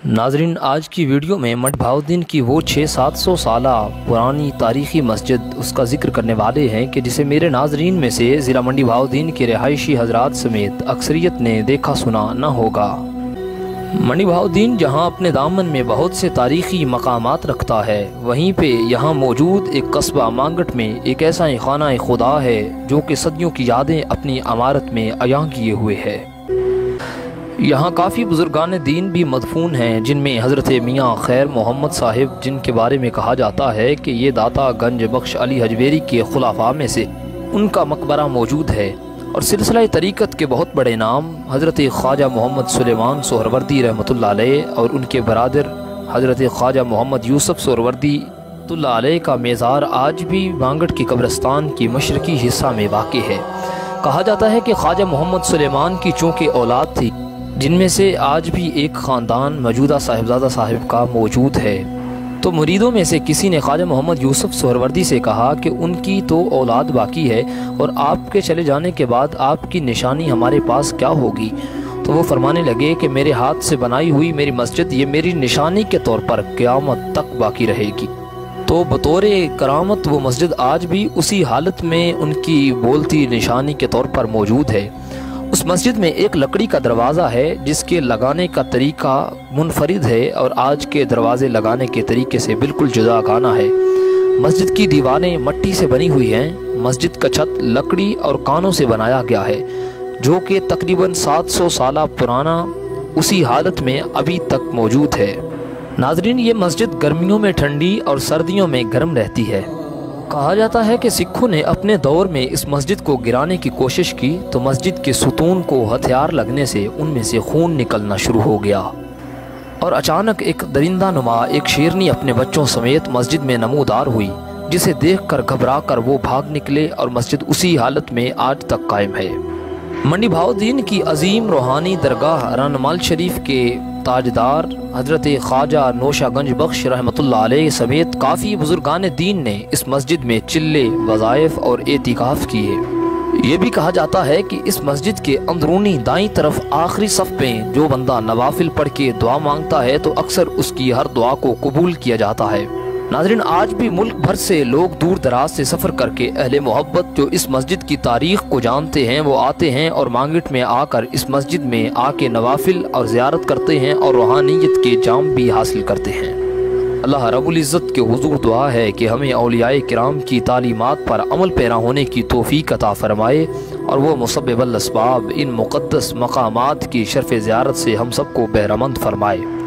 ناظرین، آج کی ویڈیو میں مٹھ بہاؤالدین کی وہ 600-700 سالہ پرانی تاریخی مسجد اس کا ذکر کرنے والے ہیں کہ جسے میرے ناظرین میں سے ضلع منڈی بہاؤالدین کے رہائشی حضرات سمیت اکثریت نے دیکھا سنا نہ ہوگا۔ منڈی بہاؤالدین جہاں اپنے دامن میں بہت سے تاریخی مقامات رکھتا ہے، وہیں پہ یہاں موجود ایک قصبہ مانگٹ میں ایک ایسا خانہ خدا ہے جو کہ صدیوں کی یادیں اپنی عمارت میں عیاں کیے ہوئے ہے۔ یہاں کافی بزرگان دین بھی مدفون ہیں، جن میں حضرت میاں خیر محمد صاحب، جن کے بارے میں کہا جاتا ہے کہ یہ داتا گنج بخش علی حجویری کے خلفاء میں سے ان کا مقبرہ موجود ہے، اور سلسلہ طریقت کے بہت بڑے نام حضرت خواجہ محمد سلیمان سہروردی رحمۃ اللہ علیہ اور ان کے برادر حضرت خواجہ محمد یوسف سہروردی رحمۃ اللہ علیہ کا میزار آج بھی مانگٹ کے قبرستان کی مشرقی حصہ میں واقع ہے۔ کہا جاتا ہے کہ خواجہ محمد سلیمان کی چونکہ اولاد تھی، جن میں سے آج بھی ایک خاندان موجودہ صاحبزادہ صاحب کا موجود ہے، تو مریدوں میں سے کسی نے خواجہ محمد یوسف سہروردی سے کہا کہ ان کی تو اولاد باقی ہے، اور آپ کے چلے جانے کے بعد آپ کی نشانی ہمارے پاس کیا ہوگی؟ تو وہ فرمانے لگے کہ میرے ہاتھ سے بنائی ہوئی میری مسجد یہ میری نشانی کے طور پر قیامت تک باقی رہے گی۔ تو بطور کرامت وہ مسجد آج بھی اسی حالت میں ان کی بولتی نشانی کے طور پر موجود ہے۔ اس مسجد میں ایک لکڑی کا دروازہ ہے جس کے لگانے کا طریقہ منفرد ہے اور آج کے دروازے لگانے کے طریقے سے بالکل جداگانہ ہے۔ مسجد کی دیواریں مٹی سے بنی ہوئی ہیں۔ مسجد کا چھت لکڑی اور کانوں سے بنایا گیا ہے، جو کہ تقریباً 700 سالہ پرانا اسی حالت میں ابھی تک موجود ہے۔ ناظرین، یہ مسجد گرمیوں میں ٹھنڈی اور سردیوں میں گرم رہتی ہے۔ کہا جاتا ہے کہ سکھوں نے اپنے دور میں اس مسجد کو گرانے کی کوشش کی تو مسجد کے ستون کو ہتھیار لگنے سے ان میں سے خون نکلنا شروع ہو گیا، اور اچانک ایک درندہ نما ایک شیرنی اپنے بچوں سمیت مسجد میں نمودار ہوئی، جسے دیکھ کر گھبرا کر وہ بھاگ نکلے اور مسجد اسی حالت میں آج تک قائم ہے۔ منڈی بہاؤالدین کی عظیم روحانی درگاہ رانمال شریف کے تاجدار حضرت خواجہ نوشہ گنج بخش رحمۃ اللہ علیہ سمیت کافی بزرگان دین نے اس مسجد میں چلے، وظائف اور اعتکاف کیے۔ یہ بھی کہا جاتا ہے کہ اس مسجد کے اندرونی دائیں طرف آخری صف میں جو بندہ نوافل پڑھ کے دعا مانگتا ہے تو اکثر اس کی ہر دعا کو قبول کیا جاتا ہے۔ ناظرین، آج بھی ملک بھر سے لوگ دور دراز سے سفر کر کے اہل محبت جو اس مسجد کی تاریخ کو جانتے ہیں وہ آتے ہیں اور مانگٹ میں آ کر اس مسجد میں آ کے نوافل اور زیارت کرتے ہیں اور روحانیت کے جام بھی حاصل کرتے ہیں۔ اللہ رب العزت کے حضور دعا ہے کہ ہمیں اولیاء کرام کی تعلیمات پر عمل پیرا ہونے کی توفیق عطا فرمائے، اور وہ مسبب الاسباب ان مقدس مقامات کی شرف زیارت سے ہم سب کو بہرمند فرمائے۔